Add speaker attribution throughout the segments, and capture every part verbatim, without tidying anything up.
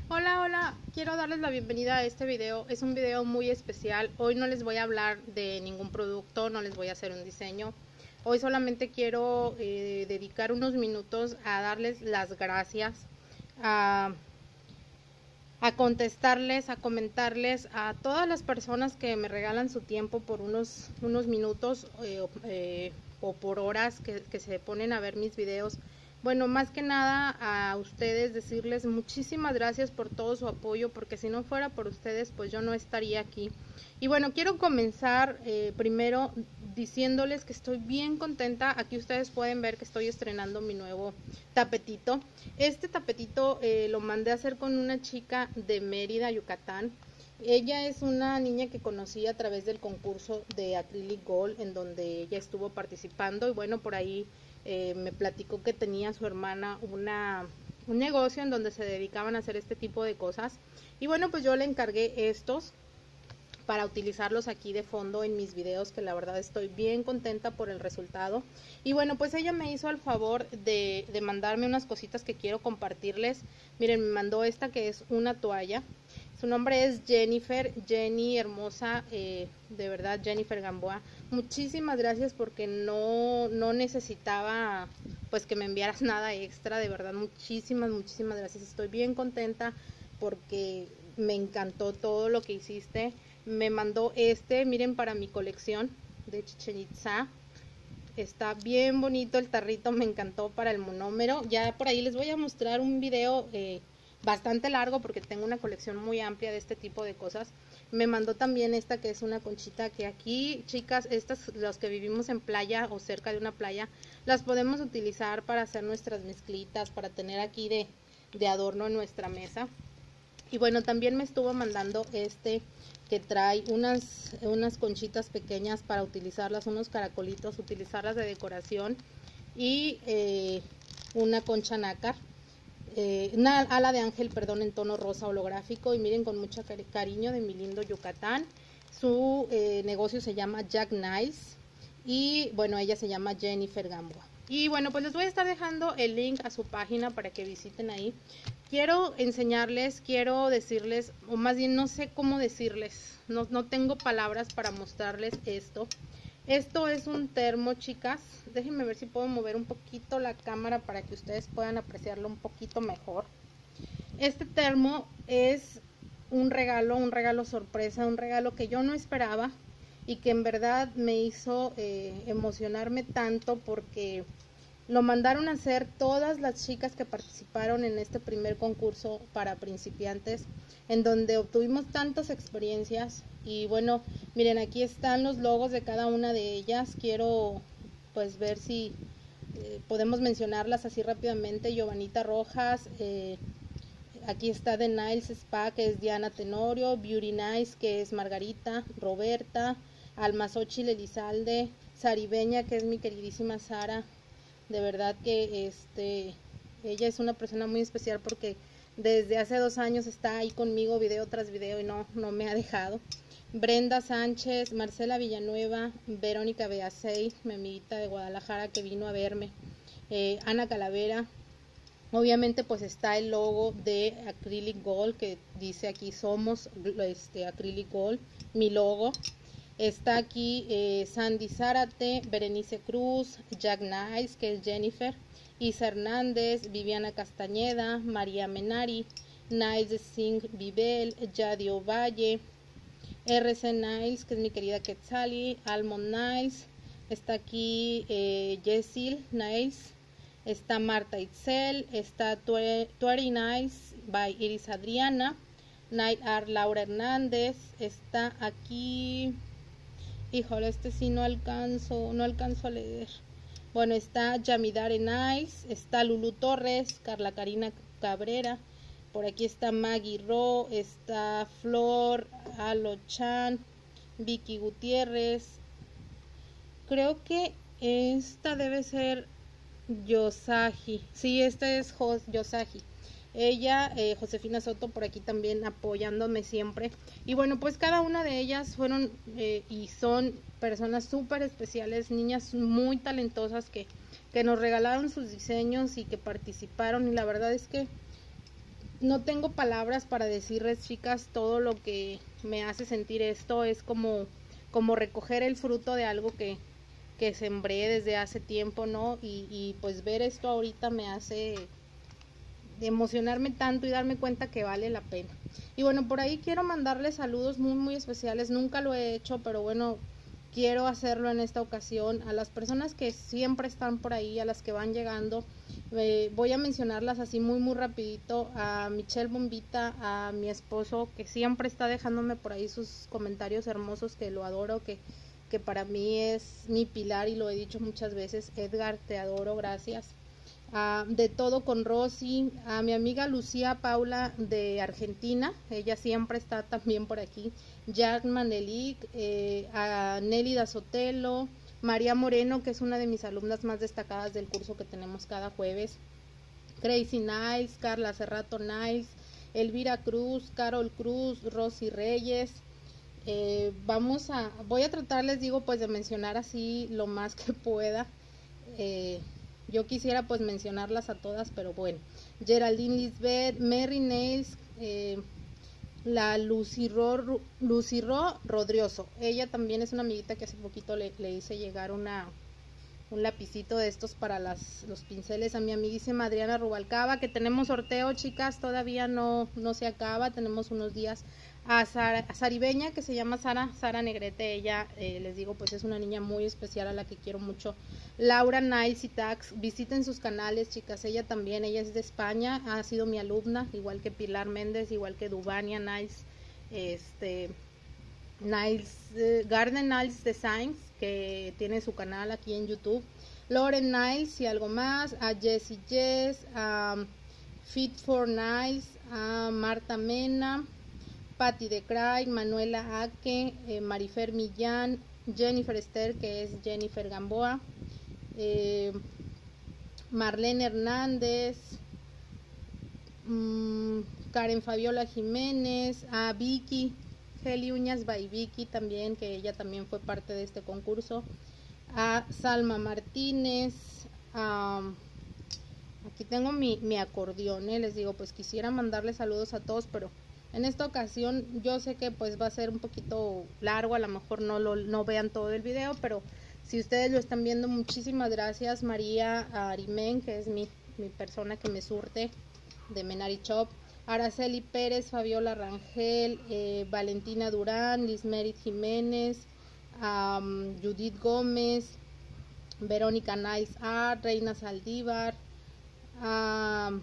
Speaker 1: Hola, hola, quiero darles la bienvenida a este video. Es un video muy especial. Hoy no les voy a hablar de ningún producto, no les voy a hacer un diseño. Hoy solamente quiero eh, dedicar unos minutos a darles las gracias, a, a contestarles, a comentarles a todas las personas que me regalan su tiempo por unos, unos minutos eh, eh, o por horas que, que se ponen a ver mis videos. Bueno, más que nada a ustedes decirles muchísimas gracias por todo su apoyo, porque si no fuera por ustedes, pues yo no estaría aquí. Y bueno, quiero comenzar eh, primero diciéndoles que estoy bien contenta. Aquí ustedes pueden ver que estoy estrenando mi nuevo tapetito. Este tapetito eh, lo mandé a hacer con una chica de Mérida, Yucatán. Ella es una niña que conocí a través del concurso de Acrylic Gold, en donde ella estuvo participando, y bueno, por ahí eh, me platicó que tenía su hermana una, un negocio en donde se dedicaban a hacer este tipo de cosas, y bueno, pues yo le encargué estos para utilizarlos aquí de fondo en mis videos, que la verdad estoy bien contenta por el resultado. Y bueno, pues ella me hizo el favor de, de mandarme unas cositas que quiero compartirles. Miren, me mandó esta que es una toalla. Su nombre es Jennifer, Jenny hermosa, eh, de verdad Jennifer Gamboa. Muchísimas gracias, porque no, no necesitaba pues que me enviaras nada extra, de verdad muchísimas, muchísimas gracias. Estoy bien contenta porque me encantó todo lo que hiciste. Me mandó este, miren, para mi colección de Chichén Itzá. Está bien bonito el tarrito, me encantó para el monómero. Ya por ahí les voy a mostrar un video eh, bastante largo, porque tengo una colección muy amplia de este tipo de cosas. Me mandó también esta, que es una conchita, que aquí, chicas, estas, los que vivimos en playa o cerca de una playa, las podemos utilizar para hacer nuestras mezclitas, para tener aquí de, de adorno en nuestra mesa. Y bueno, también me estuvo mandando este, que trae unas, unas conchitas pequeñas para utilizarlas, unos caracolitos, utilizarlas de decoración, y eh, una concha nácar, eh, una ala de ángel, perdón, en tono rosa holográfico. Y miren, con mucho cariño, de mi lindo Yucatán. Su eh, negocio se llama Jack Niles, y bueno, ella se llama Jennifer Gamboa. Y bueno, pues les voy a estar dejando el link a su página para que visiten ahí. Quiero enseñarles, quiero decirles, o más bien no sé cómo decirles, no, no tengo palabras para mostrarles esto. Esto es un termo, chicas. Déjenme ver si puedo mover un poquito la cámara para que ustedes puedan apreciarlo un poquito mejor. Este termo es un regalo, un regalo sorpresa, un regalo que yo no esperaba, y que en verdad me hizo eh, emocionarme tanto, porque lo mandaron a hacer todas las chicas que participaron en este primer concurso para principiantes, en donde obtuvimos tantas experiencias. Y bueno, miren, aquí están los logos de cada una de ellas. Quiero pues ver si eh, podemos mencionarlas así rápidamente. Giovanita Rojas, eh, aquí está The Niles Spa, que es Diana Tenorio, Beauty Nice, que es Margarita, Roberta, Almazochil Elizalde, Saribeña, que es mi queridísima Sara. De verdad que este ella es una persona muy especial, porque desde hace dos años está ahí conmigo, video tras video, y no, no me ha dejado. Brenda Sánchez, Marcela Villanueva, Verónica Beacey, mi amiguita de Guadalajara que vino a verme, eh, Ana Calavera. Obviamente pues está el logo de Acrylic Gold, que dice aquí somos este, Acrylic Gold, mi logo. Está aquí eh, Sandy Zárate, Berenice Cruz, Jack Niles, que es Jennifer, Isa Hernández, Viviana Castañeda, María Menari, Niles Singh Vivel, Yadio Valle, R C Niles, que es mi querida Quetzali, Almond Niles, está aquí eh, Jessil Niles, está Marta Itzel, está Tueri Niles by Iris Adriana, Night Art Laura Hernández, está aquí... Híjole, este sí no alcanzo, no alcanzo a leer. Bueno, está Yamidare Nice, está Lulu Torres, Carla Karina Cabrera, por aquí está Maggie Ro, está Flor, Alo Chan, Vicky Gutiérrez. Creo que esta debe ser Yosaji. Sí, esta es Jos, Yosaji. Ella, eh, Josefina Soto, por aquí también apoyándome siempre. Y bueno, pues cada una de ellas fueron eh, y son personas súper especiales, niñas muy talentosas que, que nos regalaron sus diseños y que participaron. Y la verdad es que no tengo palabras para decirles, chicas, todo lo que me hace sentir esto. Es como, como recoger el fruto de algo que, que sembré desde hace tiempo, ¿no? Y, y pues ver esto ahorita me hace emocionarme tanto y darme cuenta que vale la pena. Y bueno, por ahí quiero mandarles saludos muy muy especiales. Nunca lo he hecho, pero bueno, quiero hacerlo en esta ocasión a las personas que siempre están por ahí, a las que van llegando. Eh, voy a mencionarlas así muy muy rapidito: a Michelle Bombita, a mi esposo, que siempre está dejándome por ahí sus comentarios hermosos, que lo adoro, que, que para mí es mi pilar y lo he dicho muchas veces. Edgar, te adoro, gracias. Uh, de todo con Rosy, a mi amiga Lucía Paula de Argentina, ella siempre está también por aquí. Jack Manelik, eh, a Nélida Sotelo, María Moreno, que es una de mis alumnas más destacadas del curso que tenemos cada jueves. Crazy Niles, Carla Cerrato Niles, Elvira Cruz, Carol Cruz, Rosy Reyes. Eh, vamos a, voy a tratar, les digo, pues de mencionar así lo más que pueda. Eh, Yo quisiera pues mencionarlas a todas, pero bueno. Geraldine Lisbeth, Mary Nails, eh, la Luciro, Luciro Rodrioso. Ella también es una amiguita que hace poquito le, le hice llegar una, un lapicito de estos para las, los pinceles. A mi amiguísima Adriana Rubalcaba, que tenemos sorteo, chicas, todavía no, no se acaba, tenemos unos días. A, Sara, a Saribeña, que se llama Sara, Sara Negrete, ella, eh, les digo, pues es una niña muy especial a la que quiero mucho. Laura Nice y Tax, visiten sus canales, chicas, ella también, ella es de España, ha sido mi alumna, igual que Pilar Méndez, igual que Dubania Nice, este, Niles, eh, Garden Niles Designs, que tiene su canal aquí en YouTube. Lauren Niles y algo más, a Jessie Jess, a Fit for Niles, a Marta Mena, Patti de Craig, Manuela Aque, eh, Marifer Millán, Jennifer Esther, que es Jennifer Gamboa, eh, Marlene Hernández, mmm, Karen Fabiola Jiménez, a Vicky, Geli Uñas by Vicky también, que ella también fue parte de este concurso, a Salma Martínez, a... aquí tengo mi, mi acordeón, ¿eh? Les digo, pues quisiera mandarle saludos a todos, pero en esta ocasión yo sé que pues va a ser un poquito largo, a lo mejor no lo no vean todo el video, pero si ustedes lo están viendo, muchísimas gracias. María Arimen, que es mi, mi persona que me surte de Menari Shop, Araceli Pérez, Fabiola Rangel, eh, Valentina Durán, Lismerit Jiménez, um, Judith Gómez, Verónica Nice Art, Reina Saldívar, um,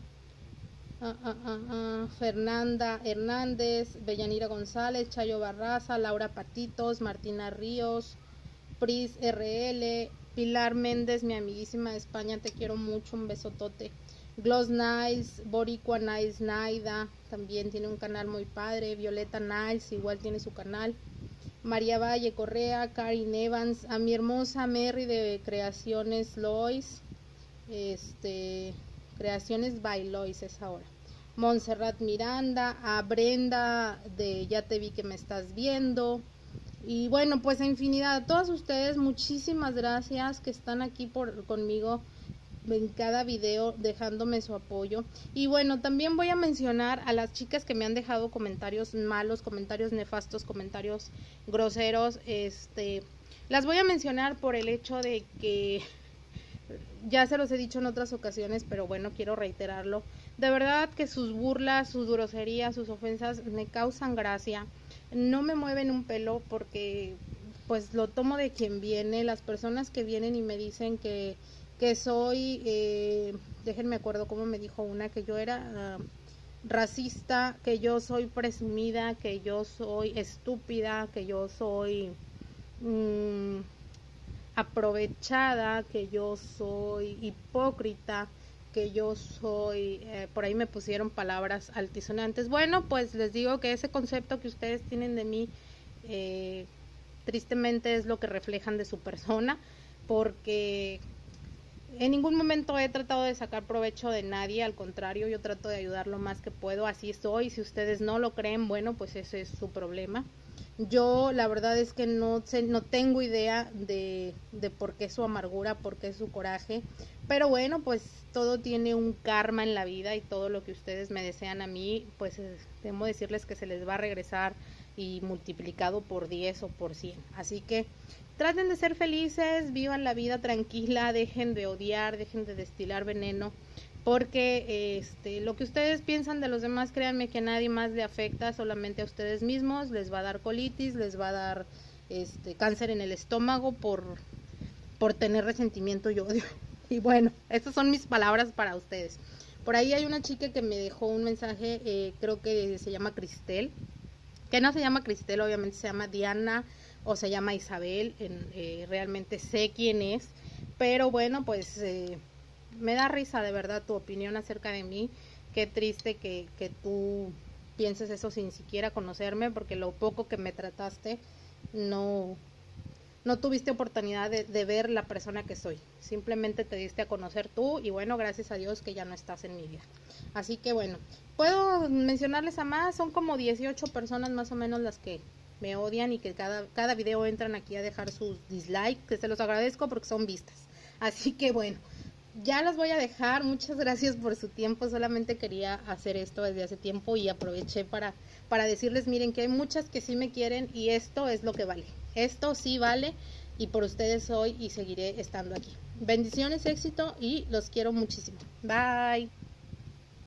Speaker 1: Uh, uh, uh, uh, Fernanda Hernández, Bellanira González, Chayo Barraza, Laura Patitos, Martina Ríos, Pris R L, Pilar Méndez, mi amiguísima de España, te quiero mucho, un besotote. Gloss Niles, Boricua Niles Naida, también tiene un canal muy padre. Violeta Niles, igual tiene su canal. María Valle Correa, Karin Evans, a mi hermosa Mary de Creaciones Lois, este... Creaciones by Lois es ahora. Montserrat Miranda, a Brenda de Ya te vi que me estás viendo. Y bueno, pues a infinidad, a todas ustedes, muchísimas gracias que están aquí por conmigo en cada video dejándome su apoyo. Y bueno, también voy a mencionar a las chicas que me han dejado comentarios malos, comentarios nefastos, comentarios groseros. Este, las voy a mencionar por el hecho de que ya se los he dicho en otras ocasiones, pero bueno, quiero reiterarlo. De verdad que sus burlas, sus groserías, sus ofensas me causan gracia. No me mueven un pelo porque pues lo tomo de quien viene. Las personas que vienen y me dicen que, que soy, eh, déjenme acuerdo cómo me dijo una, que yo era uh, racista, que yo soy presumida, que yo soy estúpida, que yo soy... Mmm, aprovechada, que yo soy hipócrita, que yo soy, eh, por ahí me pusieron palabras altisonantes. Bueno, pues les digo que ese concepto que ustedes tienen de mí, eh, tristemente es lo que reflejan de su persona, porque en ningún momento he tratado de sacar provecho de nadie, al contrario, yo trato de ayudar lo más que puedo, así soy. Si ustedes no lo creen, bueno, pues ese es su problema. Yo la verdad es que no sé, no tengo idea de, de por qué su amargura, por qué su coraje, pero bueno, pues todo tiene un karma en la vida y todo lo que ustedes me desean a mí, pues debo decirles que se les va a regresar y multiplicado por diez o por cien. Así que traten de ser felices, vivan la vida tranquila, dejen de odiar, dejen de destilar veneno, porque este, lo que ustedes piensan de los demás, créanme que a nadie más le afecta, solamente a ustedes mismos. Les va a dar colitis, les va a dar este, cáncer en el estómago por, por tener resentimiento y odio. Y bueno, estas son mis palabras para ustedes. Por ahí hay una chica que me dejó un mensaje, eh, creo que se llama Cristel, que no se llama Cristel, obviamente se llama Diana o se llama Isabel, en, eh, realmente sé quién es, pero bueno, pues eh, me da risa de verdad tu opinión acerca de mí. Qué triste que, que tú pienses eso sin siquiera conocerme, porque lo poco que me trataste no, no tuviste oportunidad de, de ver la persona que soy, simplemente te diste a conocer tú y bueno, gracias a Dios que ya no estás en mi vida. Así que bueno, puedo mencionarles a más, son como dieciocho personas más o menos las que me odian y que cada, cada video entran aquí a dejar sus dislikes, que se los agradezco porque son vistas. Así que bueno, ya los voy a dejar, muchas gracias por su tiempo, solamente quería hacer esto desde hace tiempo y aproveché para, para decirles, miren que hay muchas que sí me quieren y esto es lo que vale, esto sí vale y por ustedes soy y seguiré estando aquí. Bendiciones, éxito y los quiero muchísimo. Bye.